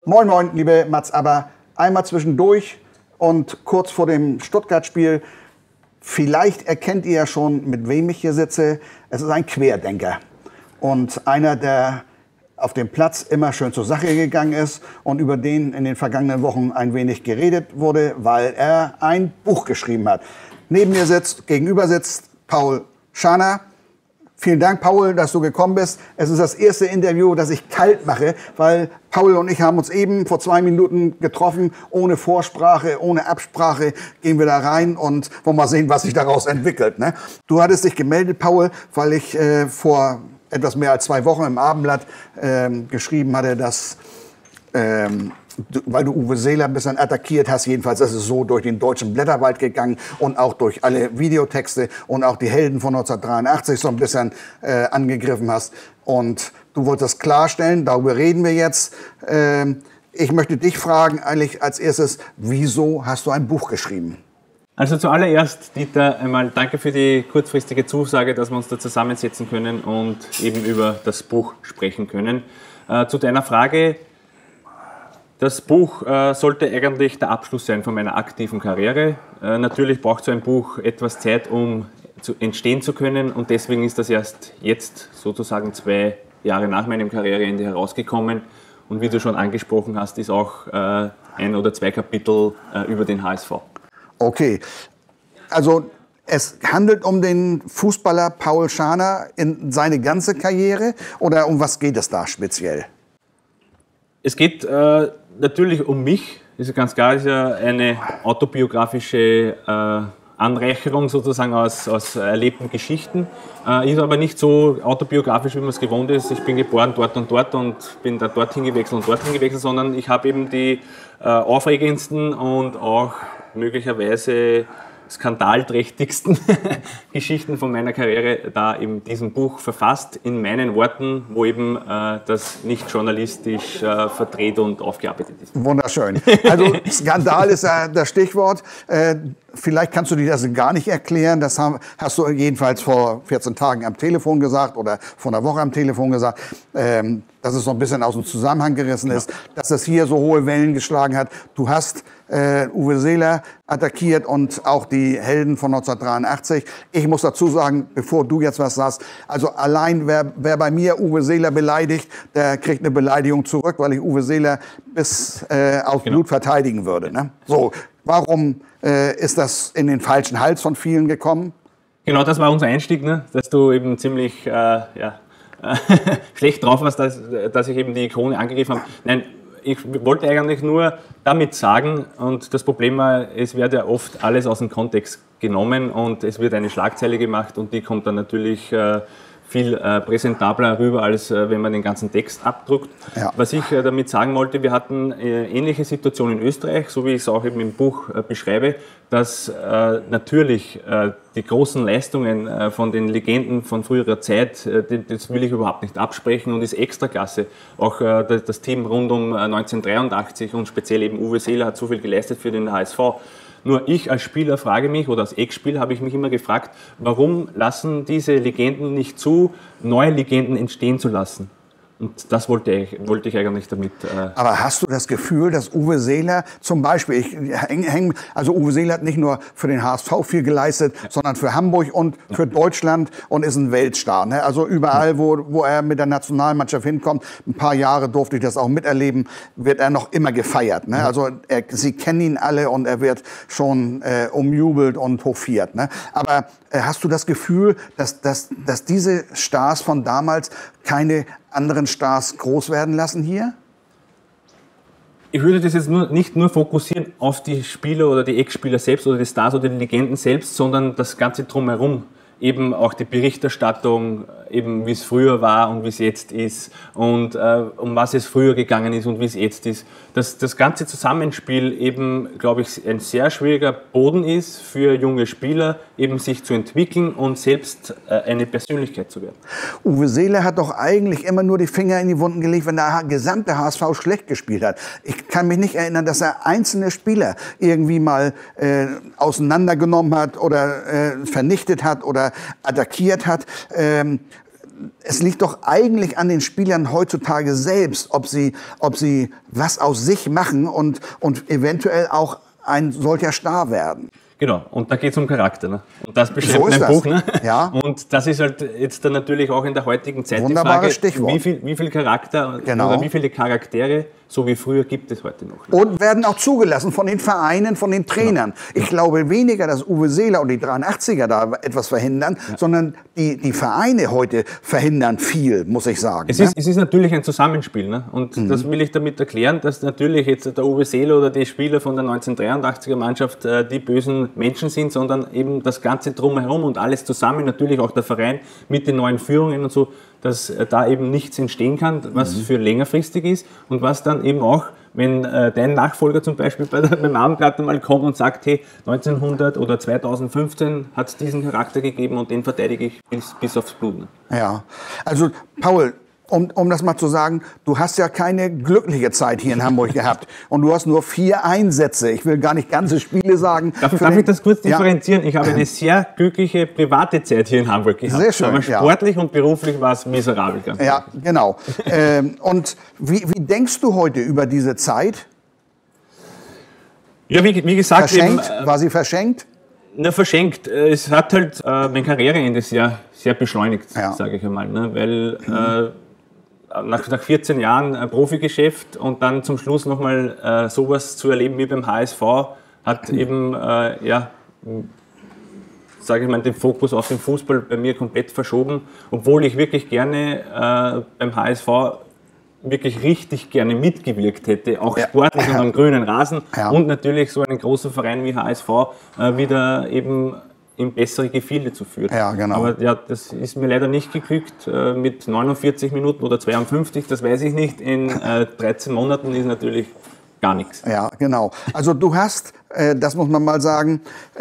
Moin Moin, liebe Mats, aber einmal zwischendurch und kurz vor dem Stuttgart-Spiel. Vielleicht erkennt ihr ja schon, mit wem ich hier sitze. Es ist ein Querdenker und einer, der auf dem Platz immer schön zur Sache gegangen ist und über den in den vergangenen Wochen ein wenig geredet wurde, weil er ein Buch geschrieben hat. Neben mir gegenüber sitzt Paul Scharner. Vielen Dank, Paul, dass du gekommen bist. Es ist das erste Interview, das ich kalt mache, weil Paul und ich haben uns eben vor 2 Minuten getroffen, ohne Vorsprache, ohne Absprache, gehen wir da rein und wollen mal sehen, was sich daraus entwickelt. Ne? Du hattest dich gemeldet, Paul, weil ich vor etwas mehr als 2 Wochen im Abendblatt geschrieben hatte, dass weil du Uwe Seeler ein bisschen attackiert hast, jedenfalls ist es so durch den deutschen Blätterwald gegangen und auch durch alle Videotexte und auch die Helden von 1983 so ein bisschen angegriffen hast. Und du wolltest das klarstellen, darüber reden wir jetzt. Ich möchte dich fragen eigentlich als erstes, wieso hast du ein Buch geschrieben? Also zuallererst, Dieter, einmal danke für die kurzfristige Zusage, dass wir uns da zusammensetzen können und eben über das Buch sprechen können. Zu deiner Frage: Das Buch sollte eigentlich der Abschluss sein von meiner aktiven Karriere. Natürlich braucht so ein Buch etwas Zeit, um entstehen zu können, und deswegen ist das erst jetzt sozusagen 2 Jahre nach meinem Karriereende herausgekommen. Und wie du schon angesprochen hast, ist auch 1 oder 2 Kapitel über den HSV. Okay, also es handelt um den Fußballer Paul Scharner in seine ganze Karriere, oder um was geht es da speziell? Es geht natürlich um mich, ist ja ganz klar, ist ja eine autobiografische Anreicherung sozusagen aus erlebten Geschichten. Ist aber nicht so autobiografisch, wie man es gewohnt ist. Ich bin geboren dort und bin da dorthin gewechselt und dorthin gewechselt, sondern ich habe eben die aufregendsten und auch möglicherweise skandalträchtigsten Geschichten von meiner Karriere da in diesem Buch verfasst, in meinen Worten, wo eben das nicht journalistisch verdreht und aufgearbeitet ist. Wunderschön. Also Skandal ist ja das Stichwort. Vielleicht kannst du dir das gar nicht erklären. Das hast du jedenfalls vor 14 Tagen am Telefon gesagt oder vor einer Woche am Telefon gesagt, dass es so ein bisschen aus dem Zusammenhang gerissen ist, dass das hier so hohe Wellen geschlagen hat. Du hast Uwe Seeler attackiert und auch die Helden von 1983. Ich muss dazu sagen, bevor du jetzt was sagst, also allein wer bei mir Uwe Seeler beleidigt, der kriegt eine Beleidigung zurück, weil ich Uwe Seeler bis auf Blut verteidigen würde. Ne? So, warum ist das in den falschen Hals von vielen gekommen? Genau, das war unser Einstieg, ne? Dass du eben ziemlich schlecht drauf warst, dass ich eben die Ikone angegriffen habe. Nein, ich wollte eigentlich nur damit sagen, und das Problem war, es wird ja oft alles aus dem Kontext genommen und es wird eine Schlagzeile gemacht und die kommt dann natürlich viel präsentabler rüber, als wenn man den ganzen Text abdruckt. Ja. Was ich damit sagen wollte, wir hatten ähnliche Situationen in Österreich, so wie ich es auch eben im Buch beschreibe, dass natürlich die großen Leistungen von den Legenden von früherer Zeit, das will ich überhaupt nicht absprechen und ist Extraklasse. Auch das Team rund um 1983 und speziell eben Uwe Seeler hat so viel geleistet für den HSV. Nur ich als Spieler frage mich, oder als Ex-Spieler habe ich mich immer gefragt, warum lassen diese Legenden nicht zu, neue Legenden entstehen zu lassen? Und das wollte ich eigentlich damit. Aber hast du das Gefühl, dass Uwe Seeler zum Beispiel, also Uwe Seeler hat nicht nur für den HSV viel geleistet, sondern für Hamburg und für Deutschland und ist ein Weltstar. Ne? Also überall, wo er mit der Nationalmannschaft hinkommt, ein paar Jahre durfte ich das auch miterleben, wird er noch immer gefeiert. Ne? Also sie kennen ihn alle und er wird schon umjubelt und hofiert. Ne? Aber hast du das Gefühl, dass diese Stars von damals keine anderen Stars groß werden lassen hier? Ich würde das jetzt nicht nur fokussieren auf die Spieler oder die Ex-Spieler selbst oder die Stars oder die Legenden selbst, sondern das Ganze drumherum. Eben auch die Berichterstattung, eben wie es früher war und wie es jetzt ist und um was es früher gegangen ist und wie es jetzt ist. Dass das ganze Zusammenspiel eben, glaube ich, ein sehr schwieriger Boden ist für junge Spieler, eben sich zu entwickeln und selbst eine Persönlichkeit zu werden. Uwe Seeler hat doch eigentlich immer nur die Finger in die Wunden gelegt, wenn der gesamte HSV schlecht gespielt hat. Ich kann mich nicht erinnern, dass er einzelne Spieler irgendwie mal auseinandergenommen hat oder vernichtet hat oder attackiert hat. es liegt doch eigentlich an den Spielern heutzutage selbst, ob sie was aus sich machen und eventuell auch ein solcher Star werden. Genau, und da geht es um Charakter. Ne? Und das beschreibt mein Buch. Ne? Ja. Und das ist halt jetzt dann natürlich auch in der heutigen Zeit Wunderbares die Frage, Stichwort. wie viel Charakter oder wie viele Charaktere, so wie früher, gibt es heute noch. Ne? Und werden auch zugelassen von den Vereinen, von den Trainern. Ich glaube weniger, dass Uwe Seeler und die 83er da etwas verhindern, sondern die Vereine heute verhindern viel, muss ich sagen. Es ist natürlich ein Zusammenspiel. Ne? Und das will ich damit erklären, dass natürlich jetzt der Uwe Seeler oder die Spieler von der 1983er Mannschaft die bösen Menschen sind, sondern eben das Ganze drumherum und alles zusammen, natürlich auch der Verein mit den neuen Führungen und so, dass da eben nichts entstehen kann, was für längerfristig ist und was dann eben auch, wenn dein Nachfolger zum Beispiel beim Abendblatt mal kommt und sagt, hey, 1900 oder 2015 hat es diesen Charakter gegeben und den verteidige ich bis aufs Blut. Ne? Ja, also Paul, um das mal zu sagen, du hast ja keine glückliche Zeit hier in Hamburg gehabt und du hast nur 4 Einsätze. Ich will gar nicht ganze Spiele sagen. Darf ich das kurz differenzieren? Ja. Ich habe eine sehr glückliche private Zeit hier in Hamburg gehabt. Sehr schön, aber sportlich und beruflich war es miserabel. Ja, genau. Und wie denkst du heute über diese Zeit? Ja, wie gesagt... Verschenkt? War sie verschenkt? Na, verschenkt. Es hat halt mein Karriereende sehr beschleunigt, sage ich einmal. Ne? Weil nach 14 Jahren Profigeschäft und dann zum Schluss nochmal sowas zu erleben wie beim HSV hat eben, sage ich mal, den Fokus auf den Fußball bei mir komplett verschoben, obwohl ich wirklich gerne beim HSV wirklich richtig gerne mitgewirkt hätte, auch sportlich und am grünen Rasen und natürlich so einen großen Verein wie HSV wieder eben in bessere Gefilde zu führen. Ja, genau. Aber ja, das ist mir leider nicht geglückt mit 49 Minuten oder 52, das weiß ich nicht. In 13 Monaten ist natürlich gar nichts. Ja, genau. Also du hast, das muss man mal sagen,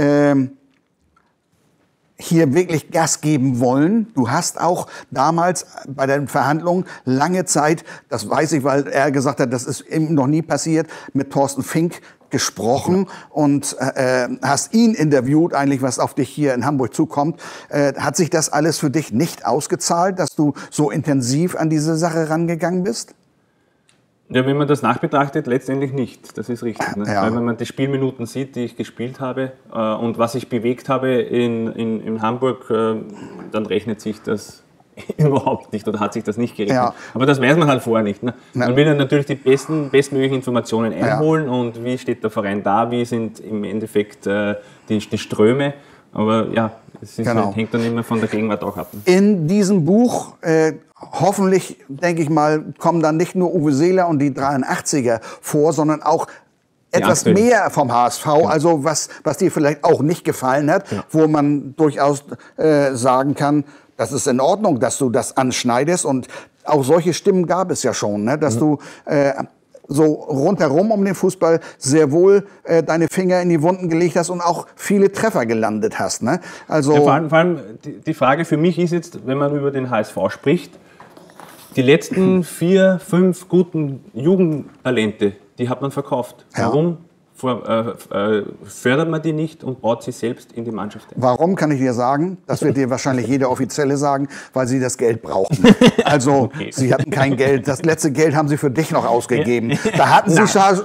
hier wirklich Gas geben wollen. Du hast auch damals bei den Verhandlungen lange Zeit, das weiß ich, weil er gesagt hat, das ist eben noch nie passiert, mit Thorsten Fink gesprochen und hast ihn interviewt, eigentlich was auf dich hier in Hamburg zukommt. Hat sich das alles für dich nicht ausgezahlt, dass du so intensiv an diese Sache rangegangen bist? Ja, wenn man das nachbetrachtet, letztendlich nicht. Das ist richtig. Ne? Ja. Weil wenn man die Spielminuten sieht, die ich gespielt habe und was ich bewegt habe in Hamburg, dann rechnet sich das überhaupt nicht oder hat sich das nicht gerechnet. Ja. Aber das weiß man halt vorher nicht. Ne? Man will dann natürlich die bestmöglichen Informationen einholen und wie steht der Verein da, wie sind im Endeffekt die Ströme. Aber ja, es ist halt, hängt dann immer von der Gegenwart auch ab. In diesem Buch, hoffentlich, denke ich mal, kommen dann nicht nur Uwe Seeler und die 83er vor, sondern auch etwas mehr vom HSV, also was dir vielleicht auch nicht gefallen hat, wo man durchaus sagen kann, das ist in Ordnung, dass du das anschneidest. Und auch solche Stimmen gab es ja schon, ne? Dass du so rundherum um den Fußball sehr wohl deine Finger in die Wunden gelegt hast und auch viele Treffer gelandet hast. Ne? Also ja, vor allem die Frage für mich ist jetzt, wenn man über den HSV spricht, die letzten 4, 5 guten Jugendtalente, die hat man verkauft. Warum fördert man die nicht und baut sie selbst in die Mannschaft ein? Warum, kann ich dir sagen? Das wird dir wahrscheinlich jeder Offizielle sagen, weil sie das Geld brauchten. Also, sie hatten kein Geld. Das letzte Geld haben sie für dich noch ausgegeben. Da hatten sie schon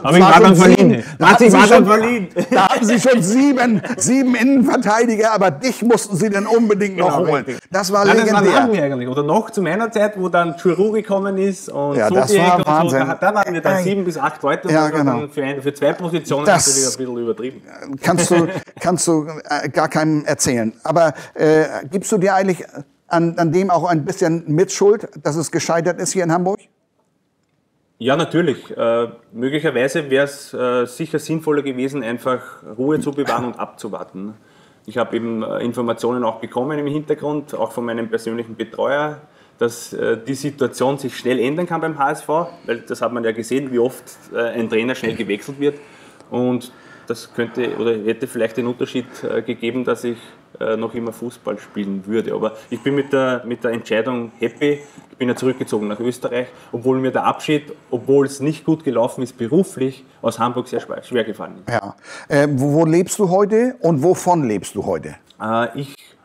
sieben Innenverteidiger, aber dich mussten sie dann unbedingt noch holen. Das war legendär. Das waren wir eigentlich. Oder noch zu meiner Zeit, wo dann Giroud gekommen ist und ja, das war Wahnsinn. So, da waren wir dann 7 bis 8 Leute und dann für 2 Positionen das natürlich ein bisschen übertrieben. Kannst du gar keinem erzählen. Aber gibst du dir eigentlich an dem auch ein bisschen Mitschuld, dass es gescheitert ist hier in Hamburg? Ja, natürlich. Möglicherweise wäre es sicher sinnvoller gewesen, einfach Ruhe zu bewahren und abzuwarten. Ich habe eben Informationen auch bekommen im Hintergrund, auch von meinem persönlichen Betreuer, dass die Situation sich schnell ändern kann beim HSV, weil das hat man ja gesehen, wie oft ein Trainer schnell gewechselt wird. Und das könnte oder hätte vielleicht den Unterschied gegeben, dass ich noch immer Fußball spielen würde. Aber ich bin mit der Entscheidung happy. Ich bin ja zurückgezogen nach Österreich, obwohl mir der Abschied, obwohl es nicht gut gelaufen ist beruflich, aus Hamburg sehr schwer gefallen ist. Ja. Wo lebst du heute und wovon lebst du heute? Ich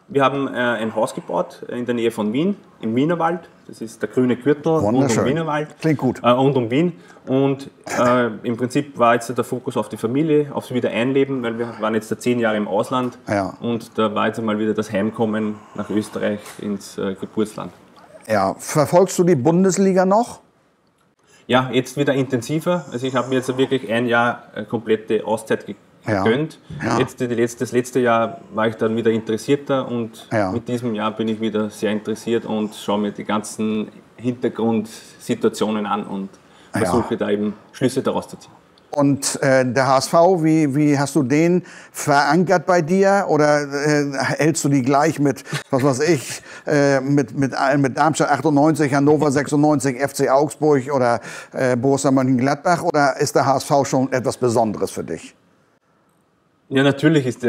Wir haben ein Haus gebaut in der Nähe von Wien, im Wienerwald. Das ist der grüne Gürtel rund um Wienerwald. Klingt gut. Rund um Wien. Und im Prinzip war jetzt der Fokus auf die Familie, aufs Wiedereinleben, weil wir waren jetzt 10 Jahre im Ausland. Ja. Und da war jetzt mal wieder das Heimkommen nach Österreich ins Geburtsland. Ja, verfolgst du die Bundesliga noch? Ja, jetzt wieder intensiver. Also ich habe mir jetzt wirklich ein Jahr komplette Auszeit gegönnt. Ja. Jetzt das letzte Jahr war ich dann wieder interessierter und mit diesem Jahr bin ich wieder sehr interessiert und schaue mir die ganzen Hintergrundsituationen an und versuche da eben Schlüsse daraus zu ziehen. Und der HSV, wie hast du den verankert bei dir? Oder hältst du die gleich mit, was weiß ich, mit Darmstadt 98, Hannover 96, FC Augsburg oder Borussia Mönchengladbach? Oder ist der HSV schon etwas Besonderes für dich? Ja, natürlich ist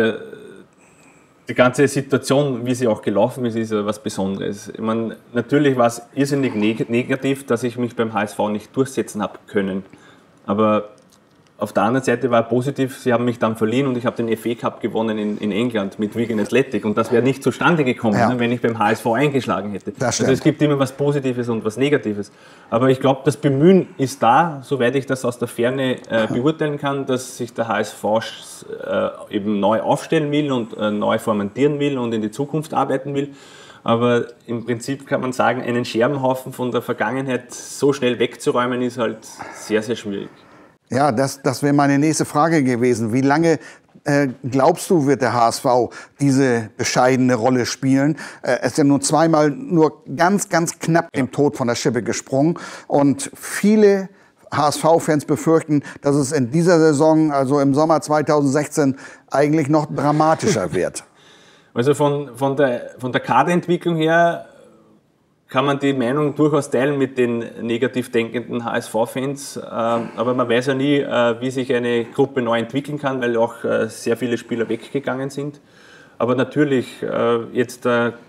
die ganze Situation, wie sie auch gelaufen ist was Besonderes. Ich meine, natürlich war es irrsinnig negativ, dass ich mich beim HSV nicht durchsetzen habe können. Aber auf der anderen Seite war positiv, sie haben mich dann verliehen und ich habe den FA Cup gewonnen in England mit Wigan Athletic. Und das wäre nicht zustande gekommen, wenn ich beim HSV eingeschlagen hätte. Also es gibt immer was Positives und was Negatives. Aber ich glaube, das Bemühen ist da, soweit ich das aus der Ferne beurteilen kann, dass sich der HSV eben neu aufstellen will und neu formatieren will und in die Zukunft arbeiten will. Aber im Prinzip kann man sagen, einen Scherbenhaufen von der Vergangenheit so schnell wegzuräumen, ist halt sehr, sehr schwierig. Ja, das wäre meine nächste Frage gewesen. Wie lange glaubst du, wird der HSV diese bescheidene Rolle spielen? Es ist ja nur zweimal nur ganz knapp dem Tod von der Schippe gesprungen. Und viele HSV-Fans befürchten, dass es in dieser Saison, also im Sommer 2016, eigentlich noch dramatischer wird. Also von der Kaderentwicklung her kann man die Meinung durchaus teilen mit den negativ denkenden HSV-Fans. Aber man weiß ja nie, wie sich eine Gruppe neu entwickeln kann, weil auch sehr viele Spieler weggegangen sind. Aber natürlich, jetzt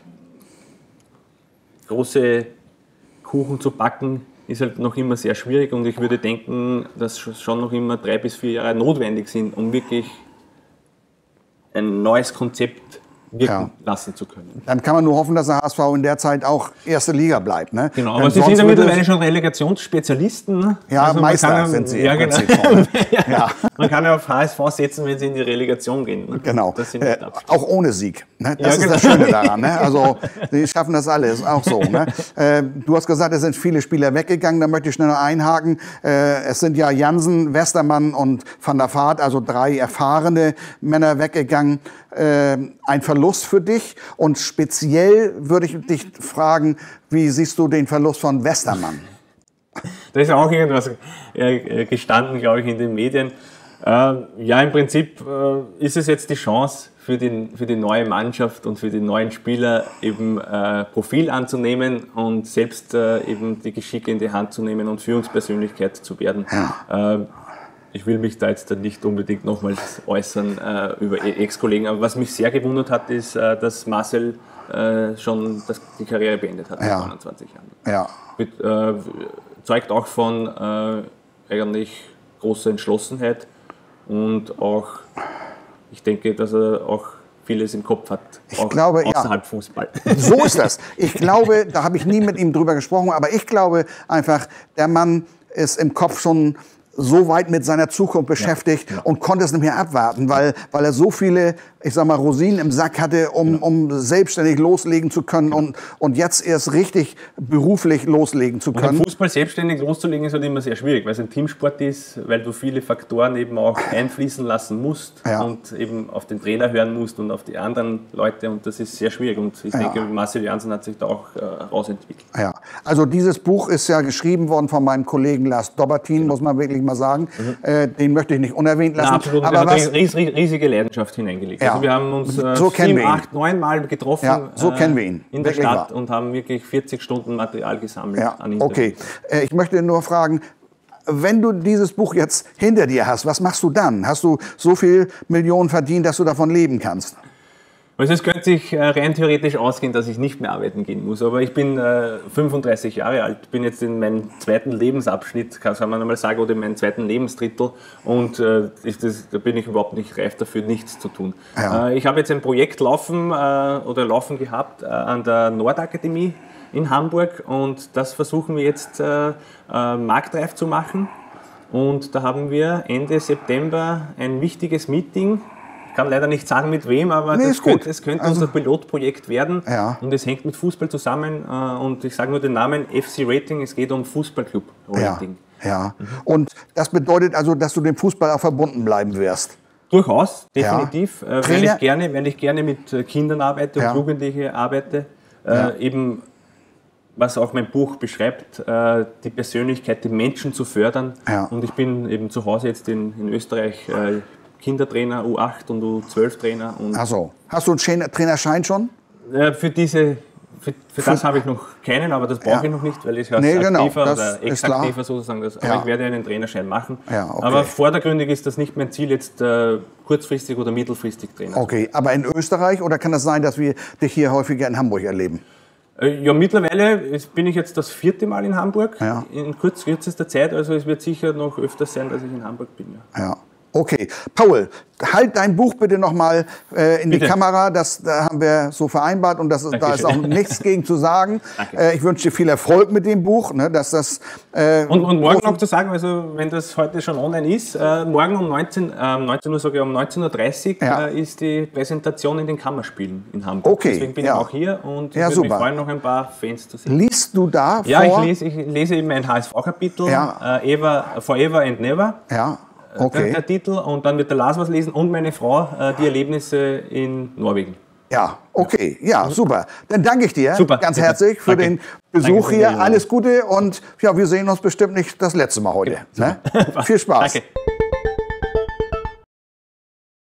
große Kuchen zu backen, ist halt noch immer sehr schwierig. Und ich würde denken, dass schon noch immer 3 bis 4 Jahre notwendig sind, um wirklich ein neues Konzept wirken lassen zu können. Dann kann man nur hoffen, dass der HSV in der Zeit auch erste Liga bleibt. Ne? Genau, aber Sie sind ja mittlerweile schon Relegationsspezialisten. Ne? Ja, also Meister sind Sie. Ja, genau. Man kann ja auf HSV setzen, wenn Sie in die Relegation gehen. Ne? Genau, auch ohne Sieg. Ne? Das ist das Schöne daran. Ne? Also Sie schaffen das alle, ist auch so. Ne? Du hast gesagt, es sind viele Spieler weggegangen, da möchte ich schnell noch einhaken. Es sind ja Jansen, Westermann und Van der Vaart, also 3 erfahrene Männer weggegangen. Ein Verlust für dich und speziell würde ich dich fragen, wie siehst du den Verlust von Westermann? Da ist ja auch irgendwas gestanden, glaube ich, in den Medien. Ja, im Prinzip ist es jetzt die Chance für die neue Mannschaft und für die neuen Spieler eben Profil anzunehmen und selbst eben die Geschicke in die Hand zu nehmen und Führungspersönlichkeit zu werden. Ja. Ich will mich da jetzt nicht unbedingt nochmals äußern über Ex-Kollegen, aber was mich sehr gewundert hat, ist, dass Marcel schon die Karriere beendet hat, mit 29 Jahren. Ja. Zeugt auch von eigentlich großer Entschlossenheit und auch, ich denke, dass er auch vieles im Kopf hat, außerhalb Fußball. So ist das. Ich glaube, da habe ich nie mit ihm drüber gesprochen, aber ich glaube einfach, der Mann ist im Kopf schon so weit mit seiner Zukunft beschäftigt und konnte es nicht mehr abwarten, weil er so viele, ich sag mal, Rosinen im Sack hatte, um selbstständig loslegen zu können und jetzt erst richtig beruflich loslegen zu können. Und Fußball selbstständig loszulegen ist halt immer sehr schwierig, weil es ein Teamsport ist, weil du viele Faktoren eben auch einfließen lassen musst und eben auf den Trainer hören musst und auf die anderen Leute und das ist sehr schwierig und ich denke, Marcel Jansen hat sich da auch rausentwickelt. Ja, also dieses Buch ist ja geschrieben worden von meinem Kollegen Lars Dobbertin, muss man wirklich mal sagen. Den möchte ich nicht unerwähnt lassen. Na, absolut, aber er hat riesige Leidenschaft hineingelegt. Also wir haben uns 7, 8, 9 Mal getroffen kennen wir ihn. In der Stadt und haben wirklich 40 Stunden Material gesammelt an Interviews. Okay, ich möchte nur fragen, wenn du dieses Buch jetzt hinter dir hast, was machst du dann? Hast du so viel Millionen verdient, dass du davon leben kannst? Also es könnte sich rein theoretisch ausgehen, dass ich nicht mehr arbeiten gehen muss, aber ich bin 35 Jahre alt, bin jetzt in meinem zweiten Lebensabschnitt, kann man einmal sagen, oder in meinem zweiten Lebensdrittel und da bin ich überhaupt nicht reif dafür, nichts zu tun. Ja. Ich habe jetzt ein Projekt laufen gehabt an der Nordakademie in Hamburg und das versuchen wir jetzt marktreif zu machen und da haben wir Ende September ein wichtiges Meeting. Ich kann leider nicht sagen, mit wem, aber es könnte unser Pilotprojekt werden. Ja. Und es hängt mit Fußball zusammen. Und ich sage nur den Namen FC Rating. Es geht um Fußballclub-Rating. Ja. Und das bedeutet also, dass du dem Fußball auch verbunden bleiben wirst? Durchaus, definitiv. Ja. Weil ich gerne mit Kindern arbeite und Jugendlichen arbeite. Eben, was auch mein Buch beschreibt, die Persönlichkeit, die Menschen zu fördern. Ja. Und ich bin eben zu Hause jetzt in Österreich Kindertrainer, U8 und U12-Trainer. Ach so. Hast du einen Trainerschein schon? Für das habe ich noch keinen, aber das brauche ich noch nicht, weil ich als aktiver oder ex-aktiver sozusagen, aber ich werde einen Trainerschein machen. Ja, okay. Aber vordergründig ist das nicht mein Ziel, jetzt kurzfristig oder mittelfristig Trainer zu sein. Okay, aber in Österreich oder kann das sein, dass wir dich hier häufiger in Hamburg erleben? Ja, mittlerweile bin ich jetzt das 4. Mal in Hamburg, in kürzester Zeit, also es wird sicher noch öfters sein, dass ich in Hamburg bin. Ja. Okay, Paul, halt dein Buch bitte nochmal in die Kamera, das haben wir so vereinbart und da ist auch nichts gegen zu sagen. Ich wünsche dir viel Erfolg mit dem Buch. Ne, dass das, und morgen noch zu sagen, also wenn das heute schon online ist, morgen um 19 Uhr, sage ich, um 19.30 Uhr ist die Präsentation in den Kammerspielen in Hamburg. Okay, deswegen bin ich auch hier und ich würde mich freuen, noch ein paar Fans zu sehen. Liest du da Ja, vor? Ich lese eben ein HSV-Kapitel, Forever and Never. Ja. Okay. Der Titel und dann wird der Lars was lesen und meine Frau die Erlebnisse in Norwegen. Ja, okay, ja, super. Dann danke ich dir ganz herzlich für den Danke Besuch hier. Alles Gute und ja, wir sehen uns bestimmt nicht das letzte Mal heute. Genau. Ne? Viel Spaß. Danke.